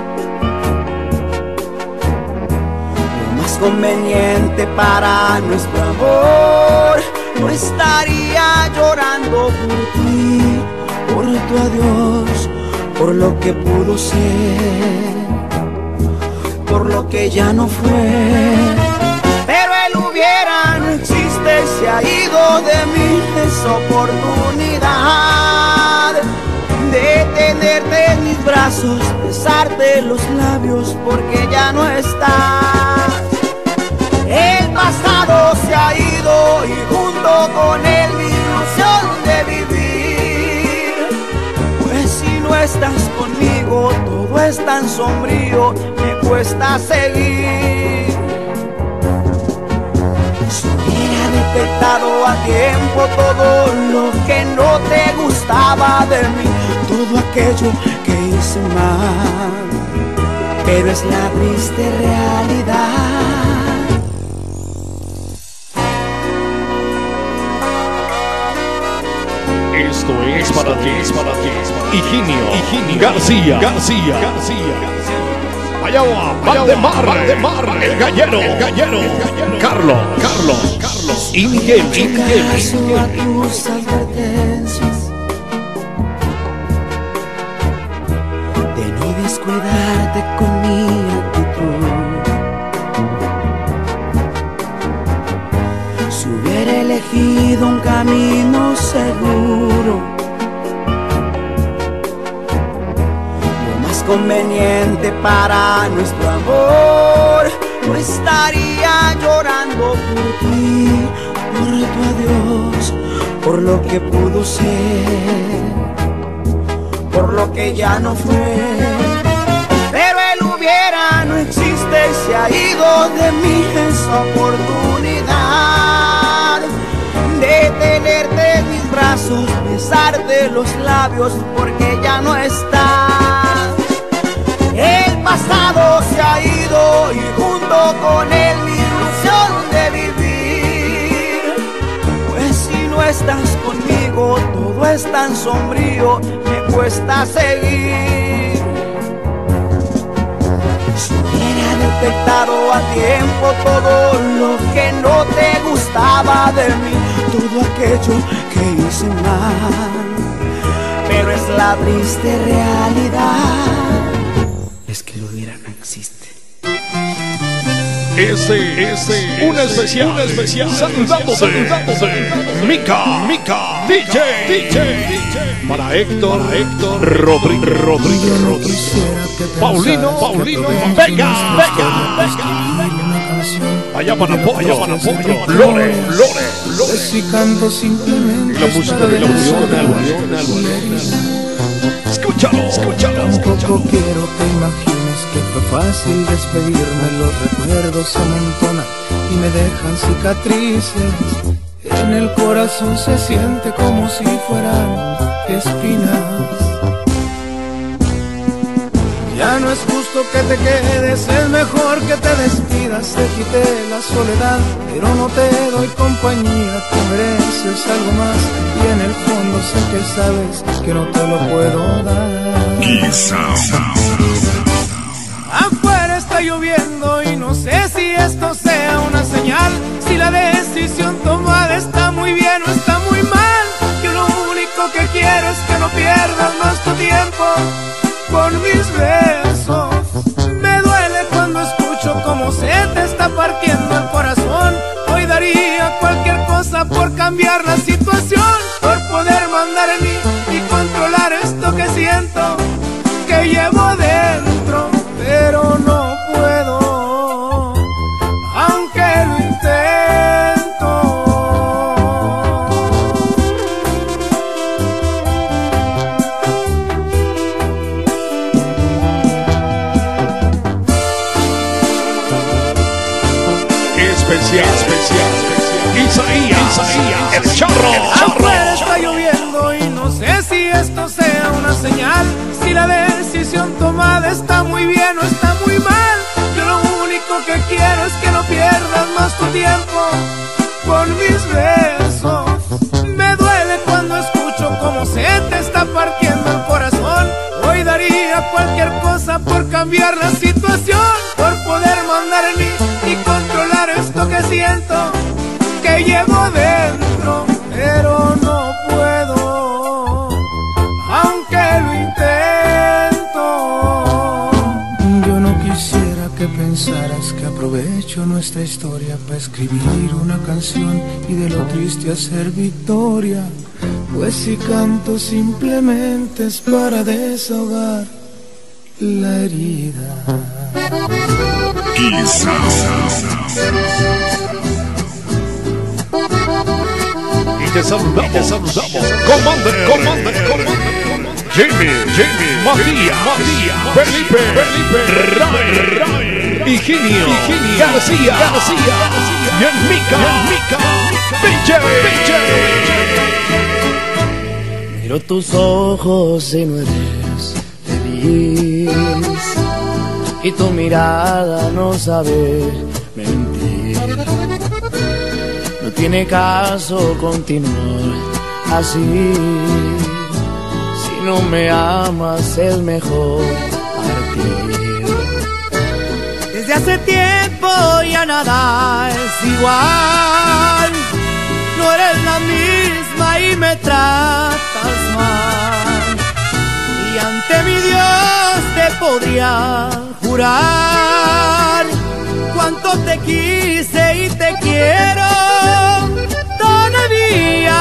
lo más conveniente para nuestro amor, no estaría llorando por ti, por tu adiós, por lo que pudo ser, por lo que ya no fue. Pero el hubiera no existe, se ha ido de mí esa oportunidad de tenerte en mis brazos, besarte los labios, porque ya no estás. El pasado se ha ido y junto con él mi ilusión de vivir. Pues si no estás conmigo, todo es tan sombrío, me cuesta seguir. Si hubiera detectado a tiempo todo lo que no te gustaba de mí, todo aquello que hice mal, pero es la triste realidad. Esto es para ti. Higinio García. Allá va, Valdemar, el gallero. Carlos. Y Miguel. A tus advertencias de no descuidarte con mi actitud. Si hubiera elegido un camino seguro, lo más conveniente para nuestro amor, no estaría llorando por ti, por tu adiós, por lo que pudo ser, por lo que ya no fue. Pero el hubiera no existe, se ha ido de mí esa oportunidad de tenerte en mis brazos, besarte los labios, porque ya no estás. El pasado se ha ido y junto con él mi ilusión de vivir. Pues si no estás conmigo, todo es tan sombrío, me cuesta seguir. canción. Hubiera detectado a tiempo todo lo que no te gustaba de mí, Todo aquello que hice mal, pero es la triste realidad. es que lo hubiera no existe. Un especial, saludándose, Mica, DJ, para Héctor, Rodríguez, Paulino, Vega, allá para Lore. Si canto simplemente Y la música de la Escúchalo. Tampoco quiero que imagines que fue fácil despedirme. Los recuerdos se amontonan y me dejan cicatrices. En el corazón se siente como si fueran espinas. Ya no es justo que te quedes, es mejor que te despidas. Te quité la soledad, pero no te doy compañía. Tú mereces algo más y en el fondo sé que sabes que no te lo puedo dar. Afuera está lloviendo y no sé si esto sea una señal. Si la decisión tomada está muy bien o está muy mal. Yo lo único que quiero es que no pierdas más tu tiempo con mis besos. Me duele cuando escucho cómo se te está partiendo el corazón. Hoy daría cualquier cosa por cambiar la situación, por poder mandar en mí y controlar esto que siento, que llevo dentro, pero no puedo, aunque lo intento. Especial. Isaías, el charro. Afuera está lloviendo y no sé si esto sea una señal. Si la decisión tomada está muy bien o está muy mal. Yo lo único que quiero es que no pierdas más tu tiempo con mis besos. Me duele cuando escucho cómo se te está partiendo el corazón. Hoy daría cualquier cosa por cambiar la situación, por poder mandar en mí y controlar esto que siento, que llevo dentro, pero no puedo, aunque lo intento. Yo no quisiera que pensaras que aprovecho nuestra historia para escribir una canción y de lo triste hacer victoria. Pues si canto simplemente es para desahogar la herida. Y te saludamos. Comande. Jamie, Matías, Felipe, Ray, Higinio, García, y el Mica, DJ. Miro tus ojos y no eres feliz, y tu mirada no sabe mentir. No tiene caso continuar así. Si no me amas es mejor partir. Desde hace tiempo ya nada es igual. No eres la misma y me tratas mal. Y ante mi Dios te podría jurar cuánto te quise y te quiero todavía.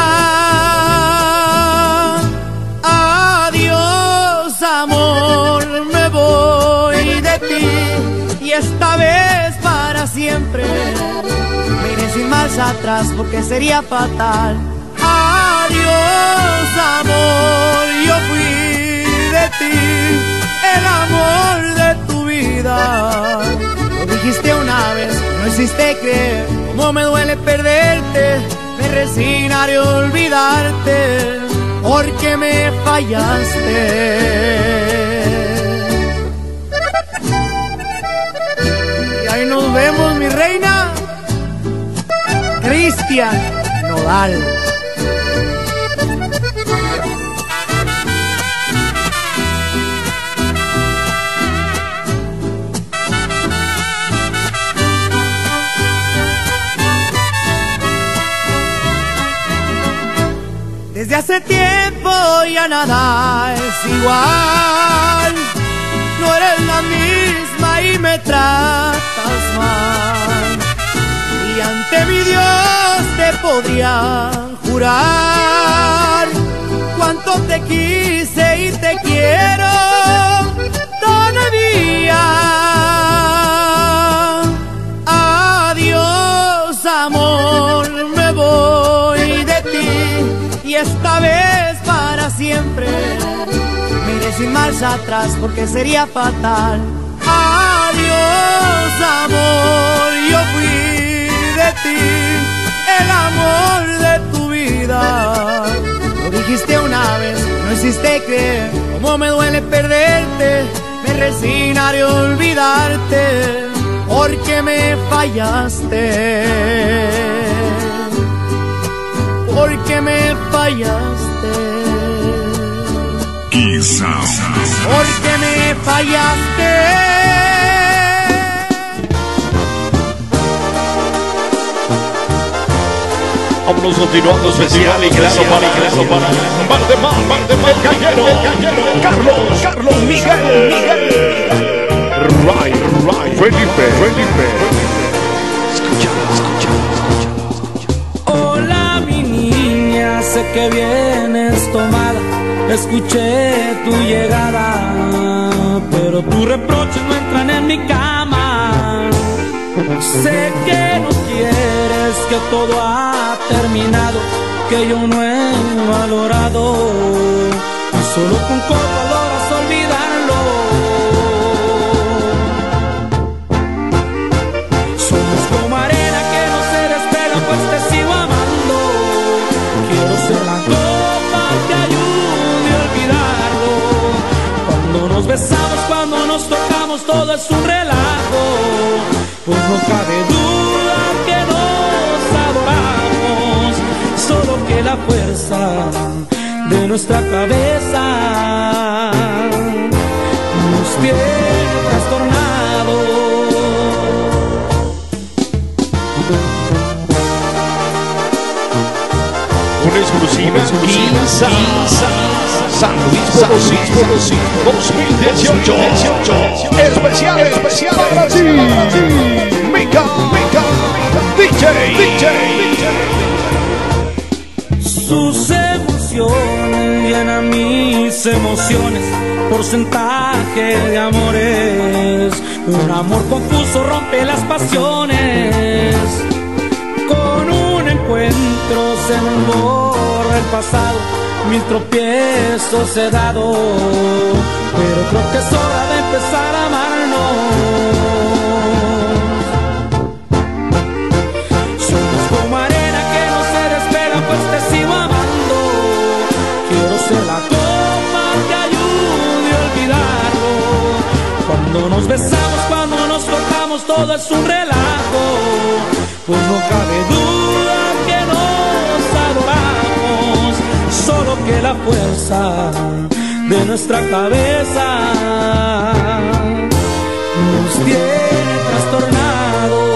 Adiós, amor, me voy de ti, y esta vez para siempre. Me iré sin marcha atrás porque sería fatal. Adiós, amor, yo fui de ti, el amor de tu vida. Lo dijiste una vez, no hiciste creer cómo me duele perderte. Me resignaré a olvidarte porque me fallaste. Y ahí nos vemos, mi reina. Cristian Nodal. Desde hace tiempo ya nada es igual. No eres la misma y me tratas mal. Y ante mi Dios te podría jurar cuánto te quise y te quiero todavía. Adiós, amor, me voy de ti y esta vez para siempre. Me iré sin marcha atrás porque sería fatal. Adiós, amor, yo fui de ti, el amor de tu vida. Lo dijiste una vez, no hiciste creer cómo me duele perderte. Me resignaré a olvidarte porque me fallaste. Porque me fallaste. Quizás. Porque me fallaste. Vámonos continuando especial y claro para Valdemar, el gallero, Carlos Miguel. Right, Felipe. Escucha. Hola mi niña, sé que vienes tomada. Escuché tu llegada, pero tus reproches no entran en mi cama. Sé que no quieres, que todo ha terminado, que yo no he valorado, y solo con copa logras olvidarlo. Somos como arena que no se despega, pues te sigo amando. Quiero ser la copa que ayude a olvidarlo. Cuando nos besamos, cuando nos tocamos, todo es un relajo. Pues no cabe duda que nos adoramos, solo que la fuerza de nuestra cabeza nos tiene trastornados. Una exclusiva San Luis Potosí 2018. Especial para ti. Mica, DJ. Sus emociones llenan mis emociones, porcentaje de amores. Un amor confuso rompe las pasiones. Con un encuentro se me borra el pasado, mil tropiezos he dado, pero creo que es hora de empezar a amarnos. Somos como arena que no se despega, pues te sigo amando. Quiero ser la copa que ayude a olvidarlo. Cuando nos besamos, cuando nos tocamos, todo es un relajo. Pues no cabe duda que nos adoramos, solo que la fuerza de nuestra cabeza nos tiene trastornados.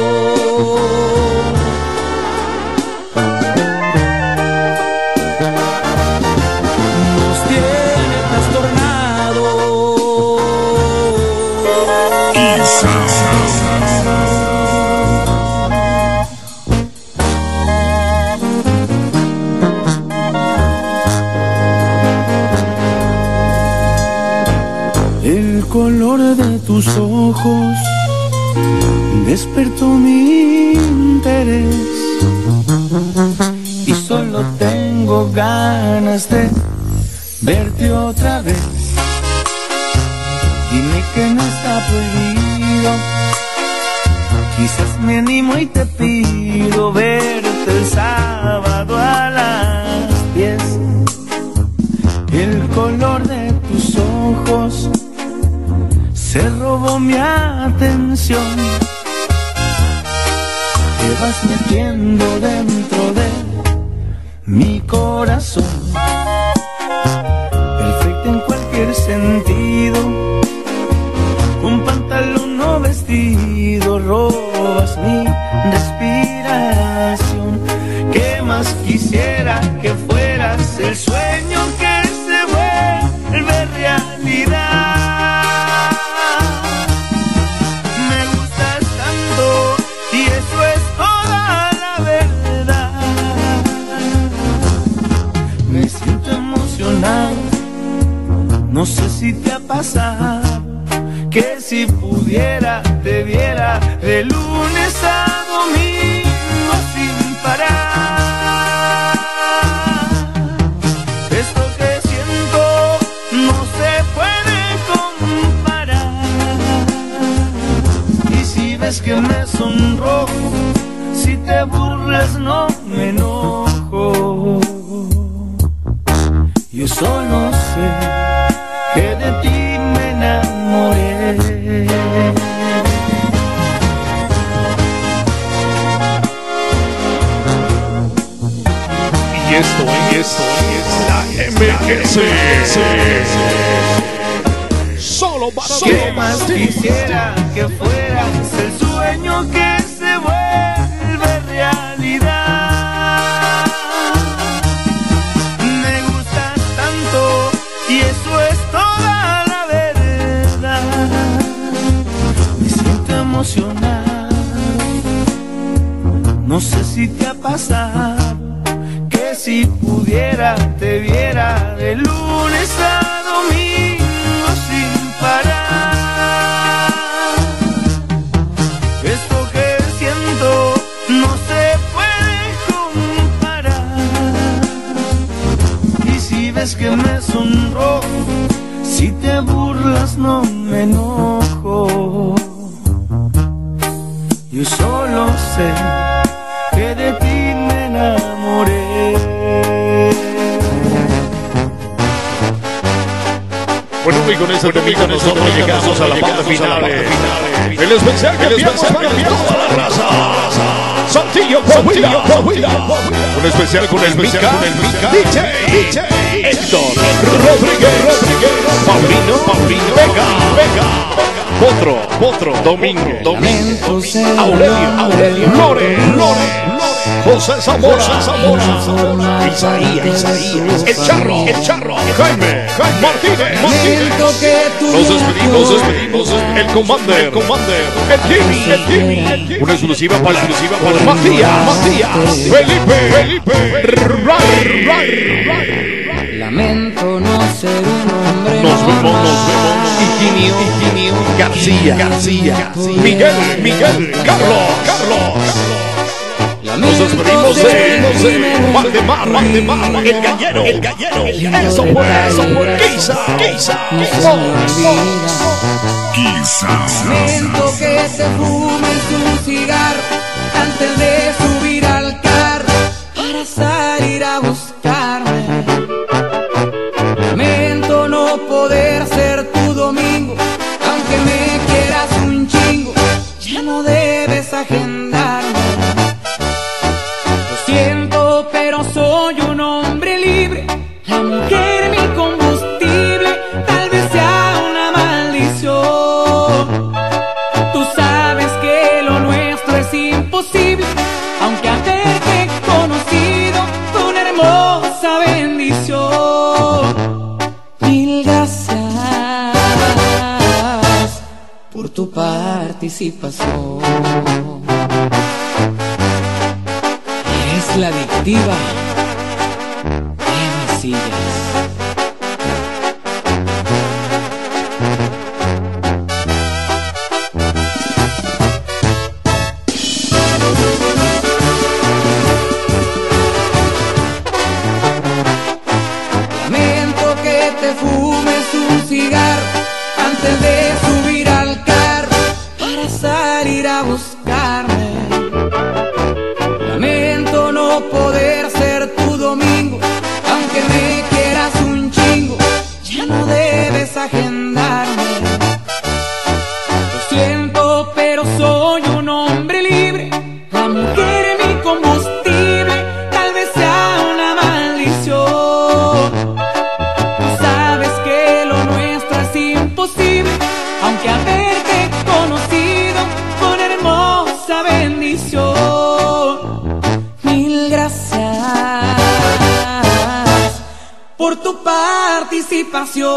Nos tiene trastornados. El color de tus ojos despertó mi interés y solo tengo ganas de verte otra vez. Dime que no está prohibido, quizás me animo y te pido verte el sábado a las 10. El color de tus ojos se robó mi atención. Te vas metiendo dentro de mi corazón, perfecta en cualquier sentido. Un pantalón o vestido, robas mi respiración. ¿Qué más quisiera que fueras el sueño si pudiera te viera de lunes a domingo sin parar. Esto que siento no se puede comparar. Y si ves que me sonrojo, si te burlas no me enojo. Yo solo sé que de ti me enamoré. Y esto es la MX. Solo para ti. ¿Qué más quisiera que fueras el sueño que se vuelve realidad? Me gustas tanto y eso es toda la verdad. Me siento emocionado. No sé si te ha pasado que si pudiera te viera de lunes a domingo sin parar. Esto que siento no se puede comparar. Y si ves que me sonrojo, si te burlas no me enojo. Yo solo sé que de ti me enamoré. Bueno, y con ese temita nosotros llegamos a la parte final. El especial que enviamos para toda la raza. Saltillo, Coahuila. Un especial con el Mica, DJ Héctor Rodríguez, Paulino, Vega, Potro, Domingo, Aurelio, Lore, José Zamora, Isaías, el Charro, Jaime Martínez. Nos despedimos, el Commander, el Jimmy, una exclusiva para Matías, Felipe, Ray. Lamento no ser un hombre. Nos vemos. Higinio, García, Miguel, Carlos. Nos despedimos de Valdemar, el gallero, eso fue, Quizá. Lamento que te fumes un cigarro antes de subir al carro para salir a buscarme. Lamento no poder ser tu domingo, aunque me quieras un chingo, ya no debes agendarme. Lo siento, pero soy un hombre libre, la mujer mi combustible, tal vez sea una maldición. Tú sabes que lo nuestro es imposible, aunque haberte conocido fue una hermosa bendición. Mil gracias por tu participación. Es la adictiva Sillas. Lamento que te fumes un cigarro antes de subir al carro para salir a buscarme. Lamento no poder ser tu domingo, aunque me quieras un chingo, ya no debes agendarme. Lo siento, pero soy un hombre libre, la mujer mi combustible, tal vez sea una maldición. Tú sabes que lo nuestro es imposible, aunque haberte conocido fue una hermosa bendición. Mil gracias por tu participación.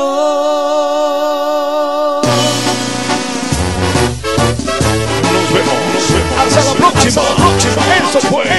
Nos vemos. Hasta la próxima. Eso fue